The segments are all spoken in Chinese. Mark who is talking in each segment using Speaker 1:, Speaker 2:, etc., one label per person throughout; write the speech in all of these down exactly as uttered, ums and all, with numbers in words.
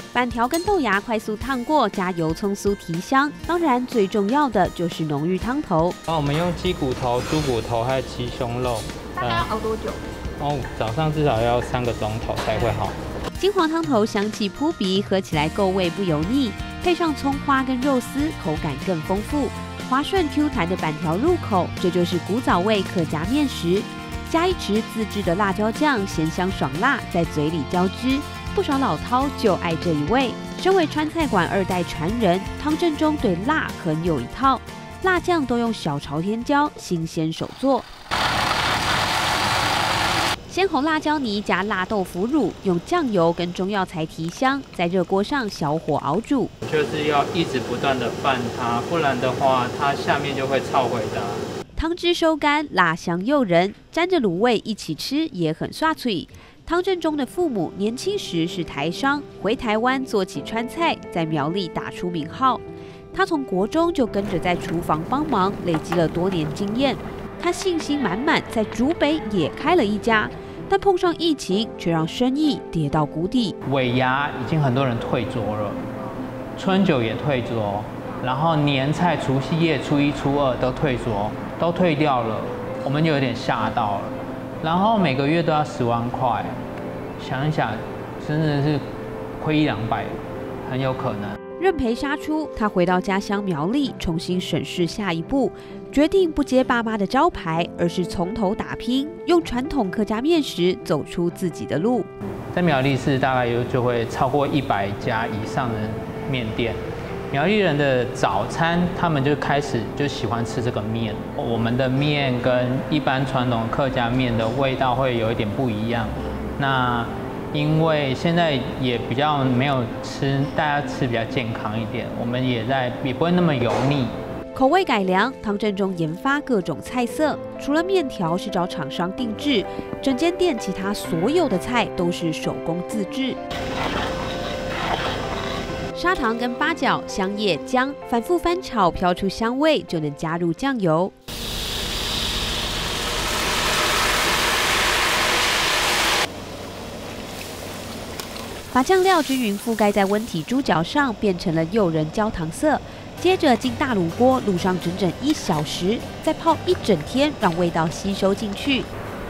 Speaker 1: 板条跟豆芽快速烫过，加油葱酥提香。当然，最重要的就是浓郁汤头。
Speaker 2: 然后我们用鸡骨头、猪骨头还有鸡胸肉。
Speaker 1: 大概要熬多久？
Speaker 2: 哦，早上至少要三个钟头才会好。
Speaker 1: 金黄汤头香气扑鼻，喝起来够味不油腻，配上葱花跟肉丝，口感更丰富。滑顺 Q 弹的板条入口，这就是古早味客家面食。加一匙自制的辣椒酱，咸香爽辣，在嘴里交织。不少老饕就爱这一味。身为川菜馆二代传人，汤正中对辣很有一套，辣酱都用小朝天椒新鲜手做。鲜红辣椒泥加辣豆腐乳，用酱油跟中药材提香，在热锅上小火熬煮。
Speaker 2: 就是要一直不断的拌它，不然的话，它下面就会臭回的。
Speaker 1: 汤汁收干，辣香诱人，沾着卤味一起吃也很刷嘴。汤正中的父母年轻时是台商，回台湾做起川菜，在苗栗打出名号。他从国中就跟着在厨房帮忙，累积了多年经验。他信心满满，在竹北也开了一家，但碰上疫情，却让生意跌到谷底。
Speaker 2: 尾牙已经很多人退桌了，春酒也退桌，然后年菜、除夕夜、初一、初二都退桌，都退掉了，我们就有点吓到了。然后每个月都要十万块，想一想，真的是亏一两百，很有可能。
Speaker 1: 认赔杀出，他回到家乡苗栗，重新审视下一步，决定不接爸妈的招牌，而是从头打拼，用传统客家面食走出自己的路。
Speaker 2: 在苗栗市大概有就会超过一百家以上的面店。苗栗人的早餐，他们就开始就喜欢吃这个面。我们的面跟一般传统客家面的味道会有一点不一样。那因为现在也比较没有吃，大家吃比较健康一点，我们也在也不会那么油腻。
Speaker 1: 口味改良，汤正中研发各种菜色，除了面条是找厂商定制，整间店其他所有的菜都是手工自制。砂糖跟八角、香叶、姜反复翻炒，飘出香味，就能加入酱油。把酱料均匀覆盖在温体猪脚上，变成了诱人焦糖色。接着进大卤锅，卤上整整一小时，再泡一整天，让味道吸收进去。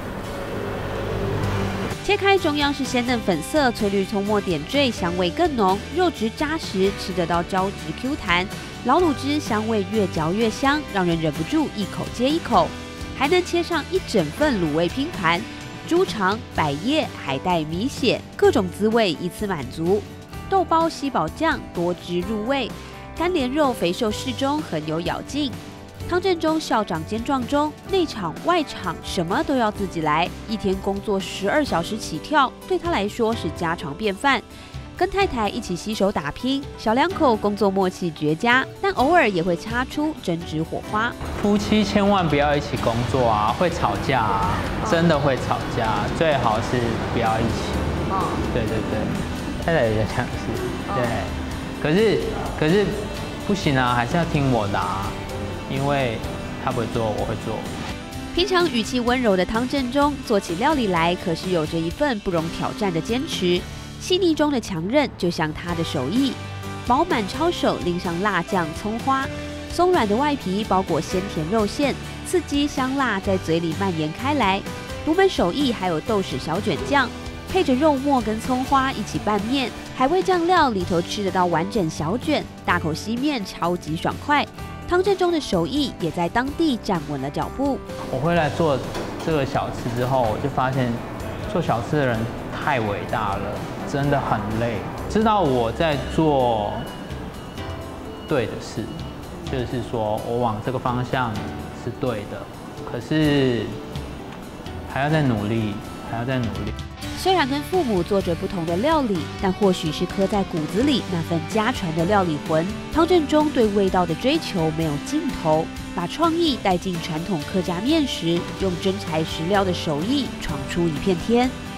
Speaker 1: 切开中央是鲜嫩粉色，翠绿葱末点缀，香味更浓，肉质扎实，吃得到胶质 Q 弹。老卤汁香味越嚼越香，让人忍不住一口接一口。还能切上一整份卤味拼盘，猪肠、百叶，还带米血，各种滋味一次满足。豆包西宝酱多汁入味，干莲肉肥瘦适中，很有咬劲。汤正中校长兼撞钟，内场外场什么都要自己来，一天工作十二小时起跳，对他来说是家常便饭。跟太太一起携手打拼，小两口工作默契绝佳，但偶尔也会擦出争执火花。
Speaker 2: 夫妻千万不要一起工作啊，会吵架啊，真的会吵架，最好是不要一起。哦，对对对，太太也这样是，对。可是可是不行啊，还是要听我的啊。因为他不会做，我会做。
Speaker 1: 平常语气温柔的汤正中，做起料理来可是有着一份不容挑战的坚持。细腻中的强韧，就像他的手艺。饱满抄手淋上辣酱、葱花，松软的外皮包裹鲜甜肉馅，刺激香辣在嘴里蔓延开来。独门手艺还有豆豉小卷酱，配着肉末跟葱花一起拌面，海味酱料里头吃得到完整小卷，大口吸面超级爽快。汤正中的手艺也在当地站稳了脚步。
Speaker 2: 我回来做这个小吃之后，我就发现做小吃的人太伟大了，真的很累。知道我在做对的事，就是说我往这个方向是对的，可是还要再努力，还要再努力。
Speaker 1: 虽然跟父母做着不同的料理，但或许是刻在骨子里那份家传的料理魂。汤正中对味道的追求没有尽头，把创意带进传统客家面食，用真材实料的手艺闯出一片天。